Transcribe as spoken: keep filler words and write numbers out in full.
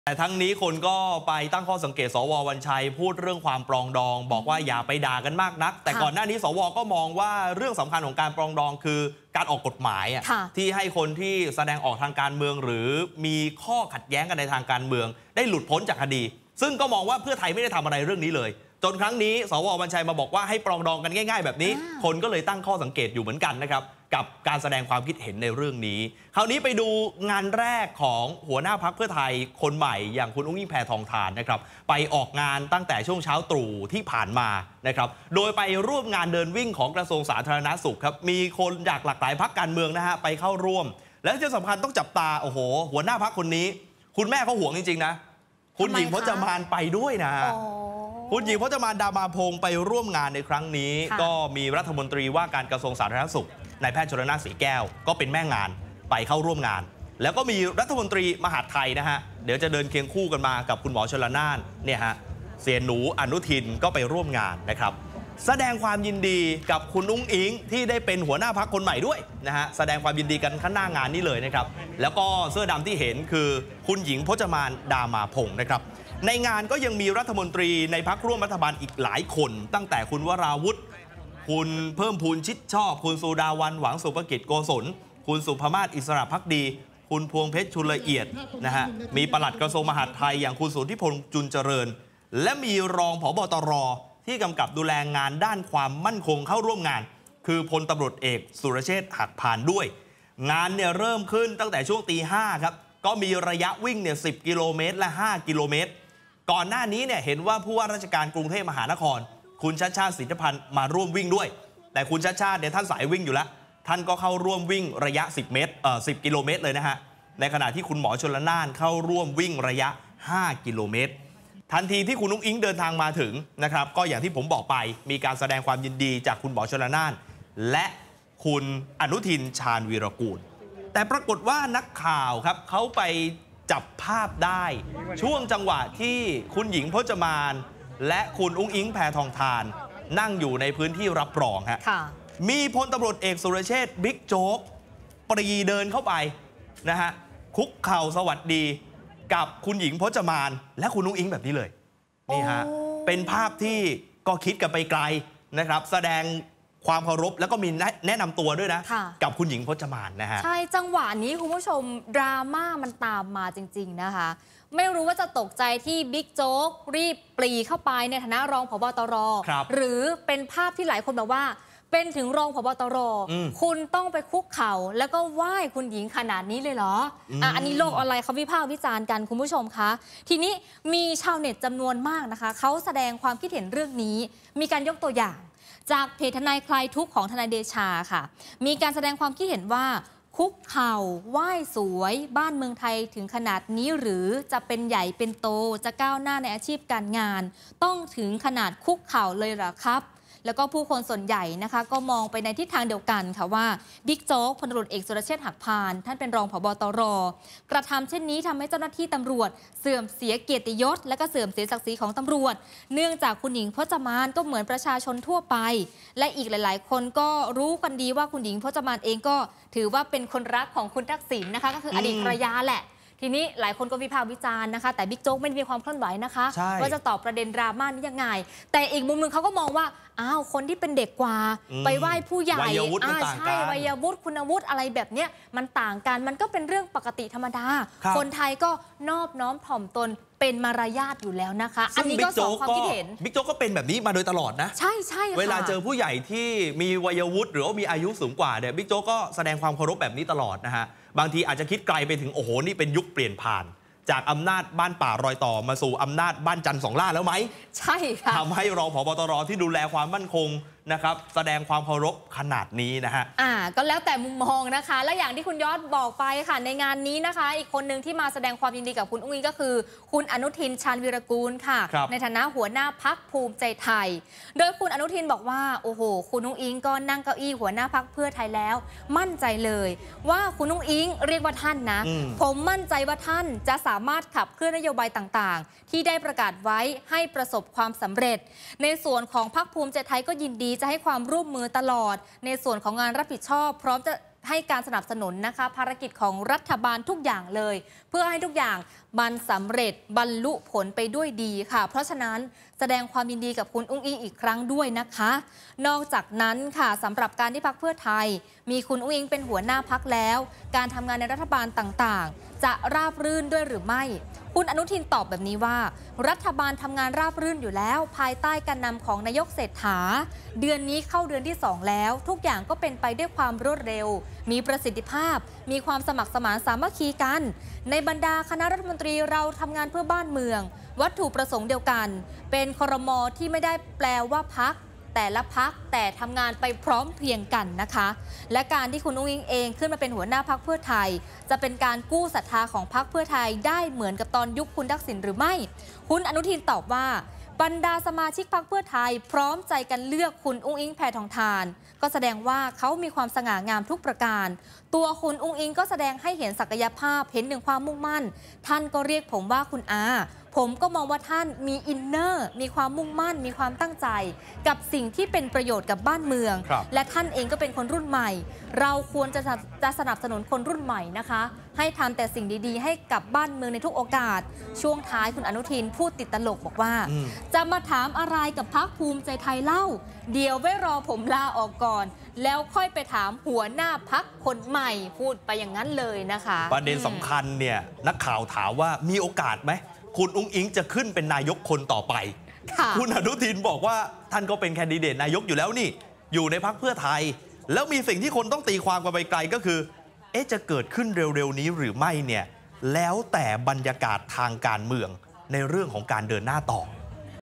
แต่ทั้งนี้คนก็ไปตั้งข้อสังเกตสววันชัยพูดเรื่องความปรองดองบอกว่าอย่าไปด่ากันมากนักแต่ก่อนหน้านี้สวก็มองว่าเรื่องสำคัญของการปรองดองคือการออกกฎหมายที่ให้คนที่แสดงออกทางการเมืองหรือมีข้อขัดแย้งกันในทางการเมืองได้หลุดพ้นจากคดีซึ่งก็มองว่าเพื่อไทยไม่ได้ทำอะไรเรื่องนี้เลยจนครั้งนี้สววันชัยมาบอกว่าให้ปรองดองกันง่ายๆแบบนี้คนก็เลยตั้งข้อสังเกตอยู่เหมือนกันนะครับกับการแสดงความคิดเห็นในเรื่องนี้คราวนี้ไปดูงานแรกของหัวหน้าพรรคเพื่อไทยคนใหม่อย่างคุณอุ้งอิงแพทองธารนะครับไปออกงานตั้งแต่ช่วงเช้าตรู่ที่ผ่านมานะครับโดยไปร่วมงานเดินวิ่งของกระทรวงสาธารณสุขครับมีคนจากหลากหลายพรรคการเมืองนะฮะไปเข้าร่วมและที่สำคัญต้องจับตาโอ้โหหัวหน้าพรรคคนนี้คุณแม่เขาห่วงจริงๆนะคุณหญิงพจมานไปด้วยนะคุณหญิงพจมานดามาพงศ์ไปร่วมงานในครั้งนี้ก็มีรัฐมนตรีว่าการกระทรวงสาธารณสุขนายแพทย์ชลน่านสีแก้วก็เป็นแม่งานไปเข้าร่วมงานแล้วก็มีรัฐมนตรีมหาดไทยนะฮะเดี๋ยวจะเดินเคียงคู่กันมากับคุณหมอชลน่านเนี่ยฮะเสียหนูอนุทินก็ไปร่วมงานนะครับแสดงความยินดีกับคุณอุ้งอิงที่ได้เป็นหัวหน้าพรรคคนใหม่ด้วยนะฮะแสดงความยินดีกันข้างหน้างานนี้เลยนะครับแล้วก็เสื้อดำที่เห็นคือคุณหญิงพจมานดามาพงศ์นะครับในงานก็ยังมีรัฐมนตรีในพรรคร่วมรัฐบาลอีกหลายคนตั้งแต่คุณวราวุธคุณเพิ่มพูนชิดชอบคุณสุดาวันหวังสุภกิจโกศลคุณสุภมาศอิสระภักดีคุณพวงเพชรชุลละเอียดนะฮะมีปลัดกระทรวงมหาดไทยอย่างคุณสุทธิพงษ์จุลเจริญและมีรองผบตรที่กำกับดูแลงานด้านความมั่นคงเข้าร่วมงานคือพลตำรวจเอกสุรเชษฐ์หักพานด้วยงานเนี่ยเริ่มขึ้นตั้งแต่ช่วงตีห้าครับก็มีระยะวิ่งเนี่ยสิบกิโลเมตรและห้ากิโลเมตรก่อนหน้านี้เนี่ยเห็นว่าผู้ว่าราชการกรุงเทพมหานครคุณชัชชาติสิทธิพันธ์มาร่วมวิ่งด้วยแต่คุณชัชชาติเนี่ยท่านสายวิ่งอยู่แล้วท่านก็เข้าร่วมวิ่งระยะสิบเมตรเอ่อสิบกิโลเมตรเลยนะฮะในขณะที่คุณหมอชลน่านเข้าร่วมวิ่งระยะห้ากิโลเมตรทันทีที่คุณนุ้งอิงเดินทางมาถึงนะครับก็อย่างที่ผมบอกไปมีการแสดงความยินดีจากคุณหมอชลน่านและคุณอนุทินชาญวีรกูลแต่ปรากฏว่านักข่าวครับเขาไปจับภาพได้ช่วงจังหวะที่คุณหญิงพจมานและคุณอุ้งอิงแพทองธารนั่งอยู่ในพื้นที่รับรองฮะมีพลตำรวจเอกสุรเชษฐ์บิ๊กโจ๊กปรีเดินเข้าไปนะฮะคุกเข่าสวัสดีกับคุณหญิงพจมานและคุณอุ้งอิงแบบนี้เลยนี่ฮะเป็นภาพที่ก็คิดกันไปไกลนะครับแสดงความเคารพแล้วก็มีแนะนำตัวด้วยนะกับคุณหญิงพจมานนะฮะใช่จังหวะนี้คุณผู้ชมดราม่ามันตามมาจริงๆนะคะไม่รู้ว่าจะตกใจที่บิ๊กโจ๊กรีบปรีเข้าไปในฐานะรองผบตรหรือเป็นภาพที่หลายคนแบบว่าเป็นถึงรองผบตรคุณต้องไปคุกเข่าแล้วก็ไหว้คุณหญิงขนาดนี้เลยเหรออ่ะอันนี้โลกออนไลน์เขาวิพากษ์วิจารณ์กันคุณผู้ชมคะทีนี้มีชาวเน็ตจำนวนมากนะคะเขาแสดงความคิดเห็นเรื่องนี้มีการยกตัวอย่างจากเพจทนายคลายทุกข์ของทนายเดชาค่ะมีการแสดงความคิดเห็นว่าคุกเข่าไหว้สวยบ้านเมืองไทยถึงขนาดนี้หรือจะเป็นใหญ่เป็นโตจะก้าวหน้าในอาชีพการงานต้องถึงขนาดคุกเข่าเลยเหรอครับแล้วก็ผู้คนส่วนใหญ่นะคะก็มองไปในทิศทางเดียวกันค่ะว่าบิ๊กโจ๊กพลตำรวจเอกสุรเชษฐ์หักพานท่านเป็นรองผบตรกระทำเช่นนี้ทำให้เจ้าหน้าที่ตำรวจเสื่อมเสียเกียรติยศและก็เสื่อมเสียศักดิ์ศรีของตำรวจเนื่องจากคุณหญิงพจมานก็เหมือนประชาชนทั่วไปและอีกหลายๆคนก็รู้กันดีว่าคุณหญิงพจมานเองก็ถือว่าเป็นคนรักของคุณทักษิณนะคะก็คืออดีตภรรยาแหละทีนี้หลายคนก็วิพากษ์วิจารณ์นะคะแต่บิ๊กโจ๊กไม่ได้มีความเคลื่อนไหวนะคะว่าจะตอบประเด็นดราม่านี้ยังไงแต่อีกมุมนึงเขาก็มองว่าอ้าวคนที่เป็นเด็กกว่าไปไหว้ผู้ใหญ่อ่าใช่วัยวุฒิคุณวุฒิอะไรแบบเนี้ยมันต่างกันมันก็เป็นเรื่องปกติธรรมดาคนไทยก็นอบน้อมถ่อมตนเป็นมารยาทอยู่แล้วนะคะอันนี้ก็สองความคิดเห็นบิ๊กโจ๊กก็เป็นแบบนี้มาโดยตลอดนะใช่ใช่เวลาเจอผู้ใหญ่ที่มีวัยวุฒิหรือว่ามีอายุสูงกว่าเนี่ยบิ๊กโจ๊กก็แสดงความเคารพแบบนี้ตลอดนะฮะบางทีอาจจะคิดไกลไปถึงโอ้โหนี่เป็นยุคเปลี่ยนผ่านจากอำนาจบ้านป่ารอยต่อมาสู่อำนาจบ้านจันทร์สองล่าแล้วไหมใช่ค่ะทำให้รองผบตรที่ดูแลความมั่นคงนะครับแสดงความเคารพขนาดนี้นะฮะอ่าก็แล้วแต่มุมมองนะคะและอย่างที่คุณยอดบอกไปค่ะในงานนี้นะคะอีกคนหนึ่งที่มาแสดงความยินดีกับคุณอุ้งอิงก็คือคุณอนุทินชาญวีรกูลค่ะในฐานะหัวหน้าพรรคภูมิใจไทยโดยคุณอนุทินบอกว่าโอ้โหคุณอุ้งอิงก็นั่งเก้าอี้หัวหน้าพรรคเพื่อไทยแล้วมั่นใจเลยว่าคุณอุ้งอิงเรียกว่าท่านนะผมมั่นใจว่าท่านจะสามารถขับเคลื่อนนโยบายต่างๆที่ได้ประกาศไว้ให้ประสบความสำเร็จในส่วนของพรรคภูมิใจไทยก็ยินดีจะให้ความร่วมมือตลอดในส่วนของงานรับผิดชอบพร้อมจะให้การสนับสนุนนะคะภารกิจของรัฐบาลทุกอย่างเลยเพื่อให้ทุกอย่างมันสำเร็จบรรลุผลไปด้วยดีค่ะเพราะฉะนั้นแสดงความยินดีกับคุณอุ้งอิงอีกครั้งด้วยนะคะนอกจากนั้นค่ะสำหรับการที่พรรคเพื่อไทยมีคุณอุ้งอิงเป็นหัวหน้าพรรคแล้วการทำงานในรัฐบาลต่างๆจะราบรื่นด้วยหรือไม่คุณอนุทินตอบแบบนี้ว่ารัฐบาลทำงานราบรื่นอยู่แล้วภายใต้การนำของนายกเศรษฐาเดือนนี้เข้าเดือนที่สองแล้วทุกอย่างก็เป็นไปด้วยความรวดเร็วมีประสิทธิภาพมีความสมัครสมานสามัคคีกันในบรรดาคณะรัฐมนตรีเราทำงานเพื่อบ้านเมืองวัตถุประสงค์เดียวกันเป็นครม.ที่ไม่ได้แปลว่าพรรคแต่ละพรรคแต่ทำงานไปพร้อมเพรียงกันนะคะและการที่คุณอุ้งอิงเองขึ้นมาเป็นหัวหน้าพรรคเพื่อไทยจะเป็นการกู้ศรัทธาของพรรคเพื่อไทยได้เหมือนกับตอนยุคคุณทักษิณหรือไม่คุณอนุทินตอบว่าบรรดาสมาชิกพรรคเพื่อไทยพร้อมใจกันเลือกคุณอุ้งอิงแพทองธารก็แสดงว่าเขามีความสง่างามทุกประการตัวคุณอุ้งอิงก็แสดงให้เห็นศักยภาพเห็นถึงความมุ่งมั่นท่านก็เรียกผมว่าคุณอาผมก็มองว่าท่านมีอินเนอร์มีความมุ่งมั่นมีความตั้งใจกับสิ่งที่เป็นประโยชน์กับบ้านเมืองและท่านเองก็เป็นคนรุ่นใหม่เราควรจะจะสนับสนุนคนรุ่นใหม่นะคะให้ทำแต่สิ่งดีๆให้กับบ้านเมืองในทุกโอกาสช่วงท้ายคุณอนุทินพูดติดตลกบอกว่าจะมาถามอะไรกับพรรคภูมิใจไทยเล่าเดี๋ยวไว้รอผมลาออกก่อนแล้วค่อยไปถามหัวหน้าพรรคคนใหม่พูดไปอย่างนั้นเลยนะคะประเด็นสำคัญเนี่ยนักข่าวถามว่ามีโอกาสไหมคุณอุ้งอิงจะขึ้นเป็นนายกคนต่อไป คุณอนุทินบอกว่าท่านก็เป็นแคนดิเดตนายกอยู่แล้วนี่อยู่ในพรรคเพื่อไทยแล้วมีสิ่งที่คนต้องตีความกันไปไกลก็คือเอ๊ะจะเกิดขึ้นเร็วๆนี้หรือไม่เนี่ยแล้วแต่บรรยากาศทางการเมืองในเรื่องของการเดินหน้าต่อ